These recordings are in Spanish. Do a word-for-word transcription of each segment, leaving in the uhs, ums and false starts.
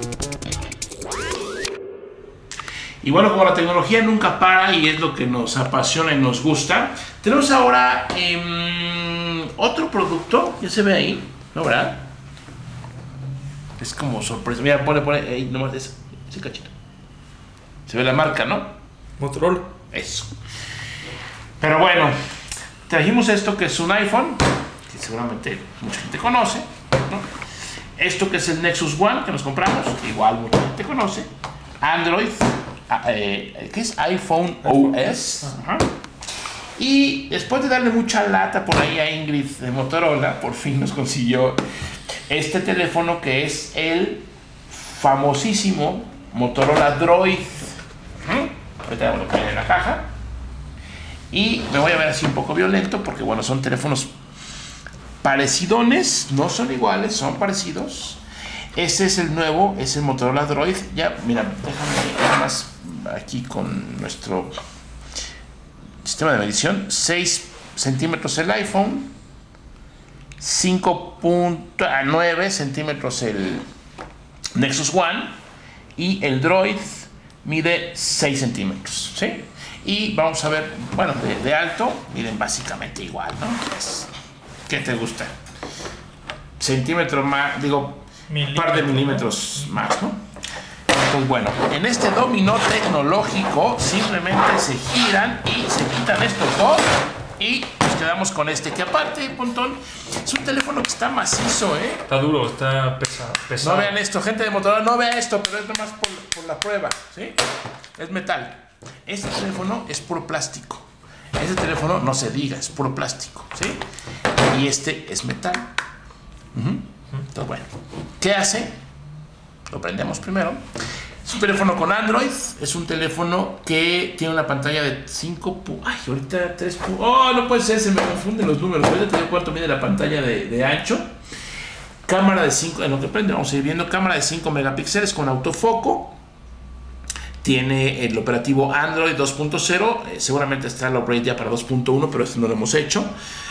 Y bueno, como la tecnología nunca para y es lo que nos apasiona y nos gusta, tenemos ahora eh, otro producto, ya se ve ahí, ¿no, verdad? Es como sorpresa. Mira, pone, pone, ahí nomás ese, ese cachito. Se ve la marca, ¿no? Motorola. Eso. Pero bueno, trajimos esto que es un iPhone, que seguramente mucha gente conoce, ¿no? Esto que es el Nexus One que nos compramos, igual mucha gente conoce. Android, eh, que es iPhone O S. Ajá. Y después de darle mucha lata por ahí a Ingrid de Motorola, por fin nos consiguió este teléfono que es el famosísimo Motorola Droid. ¿Mm? Ahorita lo ponen en la caja. Y me voy a ver así un poco violento porque bueno, son teléfonos parecidones, no son iguales, son parecidos. Este es el nuevo, es el Motorola Droid. Ya, mira, déjame nada más aquí con nuestro sistema de medición. seis centímetros el iPhone, cinco punto nueve centímetros el Nexus One y el Droid mide seis centímetros, ¿sí? Y vamos a ver, bueno, de, de alto, miren básicamente igual, ¿no? ¿Qué te gusta? Centímetro más, digo, un par de milímetros más, ¿no? Entonces, bueno, en este dominó tecnológico simplemente se giran y se quitan estos dos y nos quedamos con este, que aparte, Pontón, es un teléfono que está macizo, ¿eh? Está duro, está pesado. pesado. No vean esto, gente de Motorola, no vea esto, pero es nomás por, por la prueba, ¿sí? Es metal. Este teléfono es puro plástico. Este teléfono, no se diga, es puro plástico, ¿sí? Y este es metal. Uh-huh. Entonces, bueno, ¿qué hace? Lo prendemos primero. Es un teléfono con Android. Es un teléfono que tiene una pantalla de cinco... Ay, ahorita tres... Oh, no puede ser, se me confunden los números. Ahorita te digo cuánto mide la pantalla de, de ancho. Cámara de cinco... En lo que prende vamos a ir viendo. Cámara de cinco megapíxeles con autofoco. Tiene el operativo Android dos punto cero. Eh, seguramente está el upgrade ya para dos punto uno, pero este no lo hemos hecho.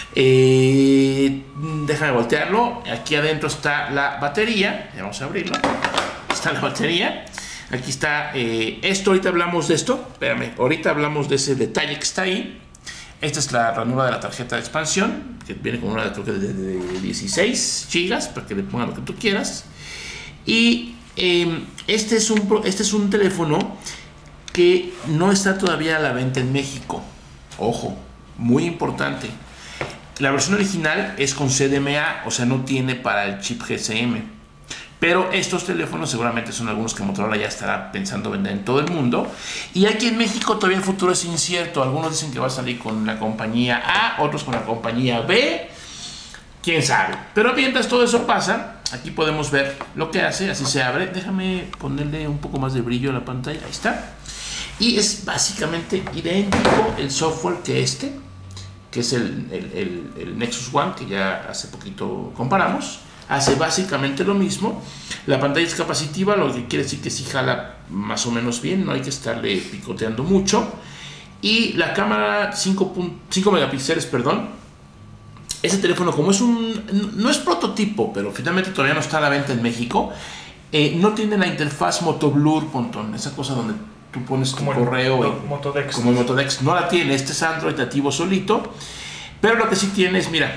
Eh, déjame voltearlo. Aquí adentro está la batería. Vamos a abrirlo. Está la batería. Aquí está eh, esto. Ahorita hablamos de esto. Espérame. Ahorita hablamos de ese detalle que está ahí. Esta es la ranura de la tarjeta de expansión, que viene con una de, de, de dieciséis gigas para que le pongan lo que tú quieras. Y eh, este, es un, este es un teléfono que no está todavía a la venta en México. Ojo, muy importante. La versión original es con C D M A, o sea, no tiene para el chip G S M. Pero estos teléfonos seguramente son algunos que Motorola ya estará pensando vender en todo el mundo. Y aquí en México todavía el futuro es incierto. Algunos dicen que va a salir con la compañía A, otros con la compañía B. Quién sabe. Pero mientras todo eso pasa, aquí podemos ver lo que hace. Así se abre. Déjame ponerle un poco más de brillo a la pantalla. Ahí está. Y es básicamente idéntico el software que este, que es el, el, el, el Nexus One, que ya hace poquito comparamos. Hace básicamente lo mismo. La pantalla es capacitiva, lo que quiere decir que sí jala más o menos bien, no hay que estarle picoteando mucho. Y la cámara cinco megapíxeles, perdón. Ese teléfono, como es un... no es prototipo, pero finalmente todavía no está a la venta en México, eh, no tiene la interfaz Motoblur, Pontón, esa cosa donde tú pones tu como correo. El, y, Motodex. Como el Motodex. No la tiene, este es Android nativo solito. Pero lo que sí tiene es, mira...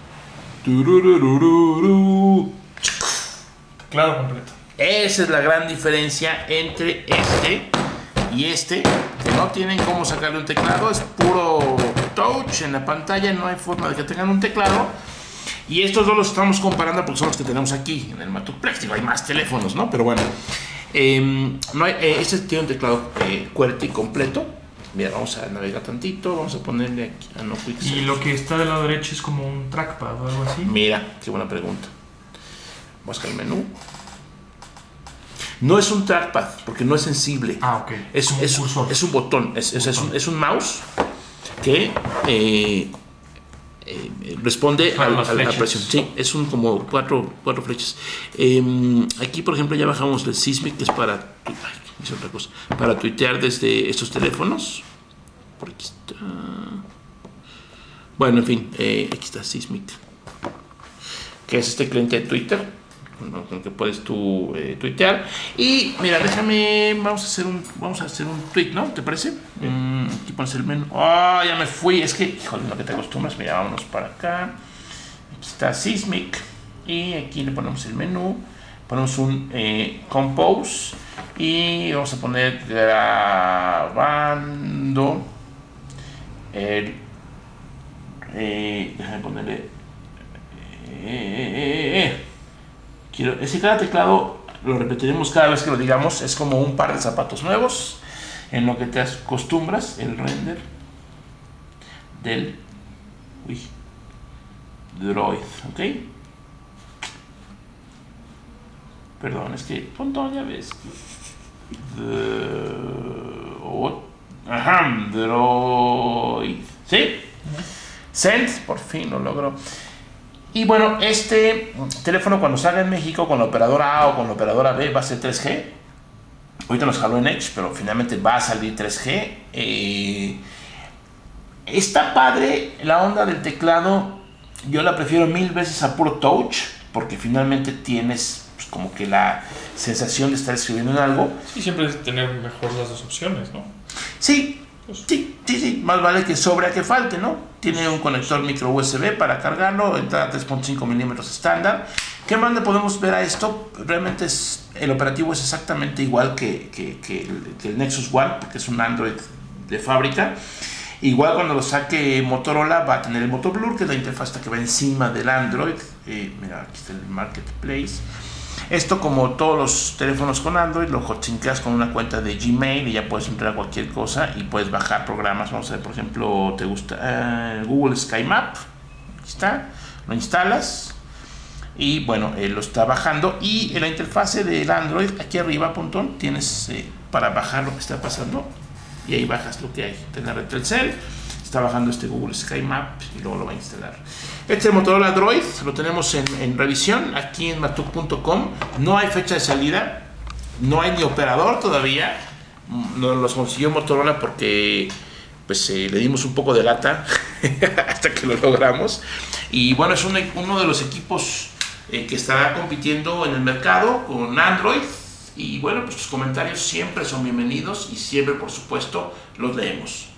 Teclado completo. Esa es la gran diferencia entre este y este, que no tienen cómo sacarle un teclado, es puro touch en la pantalla, no hay forma de que tengan un teclado. Y estos dos los estamos comparando porque son los que tenemos aquí en el Matuplex. Digo, hay más teléfonos, ¿no? Pero bueno, eh, no hay, eh, este tiene un teclado eh, QWERTY completo. Mira, vamos a navegar tantito, vamos a ponerle aquí a no quick. Y lo que está del lado derecho es como un trackpad o algo así. Mira, qué buena pregunta. Vamos al menú. No es un trackpad porque no es sensible. Ah, ok. Es, es, un, es un botón, es, es, es, un, es un mouse que eh, eh, responde a, a, a la presión. Sí, es un como cuatro, cuatro flechas. Eh, aquí, por ejemplo, ya bajamos el Seismic, que es para... Ay, hice otra cosa. Para tuitear desde estos teléfonos. Por aquí está. Bueno, en fin, eh, aquí está Seismic, que es este cliente de Twitter. con, con que puedes tú eh, tuitear. Y mira, déjame, vamos a hacer un, vamos a hacer un tweet, ¿no? ¿Te parece? Mm, aquí pones el menú. Ah, oh, ya me fui, es que, híjole, lo que te acostumbras. Mira, vámonos para acá. Aquí está Sysmic y aquí le ponemos el menú. Ponemos un eh, compose y vamos a poner grabando el eh, déjame ponerle eh, eh, eh, quiero, es que cada teclado lo repetiremos cada vez que lo digamos, es como un par de zapatos nuevos en lo que te acostumbras. El render del uy, Droid, ok. Perdón, es que pontón, ya ves. The... Oh, ajá, Droid. ¿Sí? Send, por fin lo logró. Y bueno, este teléfono cuando salga en México con la operadora A o con la operadora B va a ser tres G. Ahorita nos jaló en Edge, pero finalmente va a salir tres G. Eh, está padre la onda del teclado. Yo la prefiero mil veces a puro touch, porque finalmente tienes pues, como que la sensación de estar escribiendo en algo. Sí, siempre es tener mejor las dos opciones, ¿no? Sí, sí, sí, sí, más vale que sobre a que falte, ¿no? Tiene un conector micro U S B para cargarlo, entrada tres punto cinco milímetros estándar. ¿Qué más le podemos ver a esto? Realmente es, el operativo es exactamente igual que, que, que, el, que el Nexus One, porque es un Android de fábrica. Igual cuando lo saque Motorola va a tener el Moto Blur, que es la interfaz que va encima del Android. Eh, mira, aquí está el Marketplace. Esto, como todos los teléfonos con Android, lo hotsinkeas con una cuenta de Gmail y ya puedes entrar a cualquier cosa y puedes bajar programas. Vamos a ver, por ejemplo, te gusta uh, Google Sky Map. Aquí está, lo instalas y bueno, eh, lo está bajando. Y en la interfase del Android, aquí arriba, puntón, tienes eh, para bajar lo que está pasando. Y ahí bajas lo que hay en la red Telcel. Está bajando este Google Sky Map y luego lo va a instalar. Este es el Motorola Droid, lo tenemos en, en revisión aquí en matuk punto com. No hay fecha de salida, no hay ni operador todavía. Nos los consiguió Motorola porque pues eh, le dimos un poco de lata hasta que lo logramos. Y bueno, es un, uno de los equipos eh, que estará compitiendo en el mercado con Android. Y bueno, pues tus comentarios siempre son bienvenidos y siempre, por supuesto, los leemos.